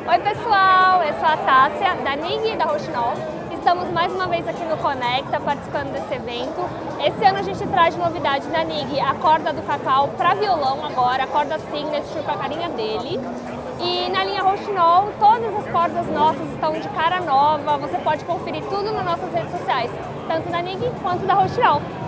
Oi pessoal, eu sou a Tássia, da NIG e da Roxinol. Estamos mais uma vez aqui no Conecta, participando desse evento. Esse ano a gente traz de novidade da NIG a corda do Cacau para violão agora, a corda Signature com a carinha dele. E na linha Roxinol, todas as cordas nossas estão de cara nova, você pode conferir tudo nas nossas redes sociais, tanto da NIG quanto da Roxinol.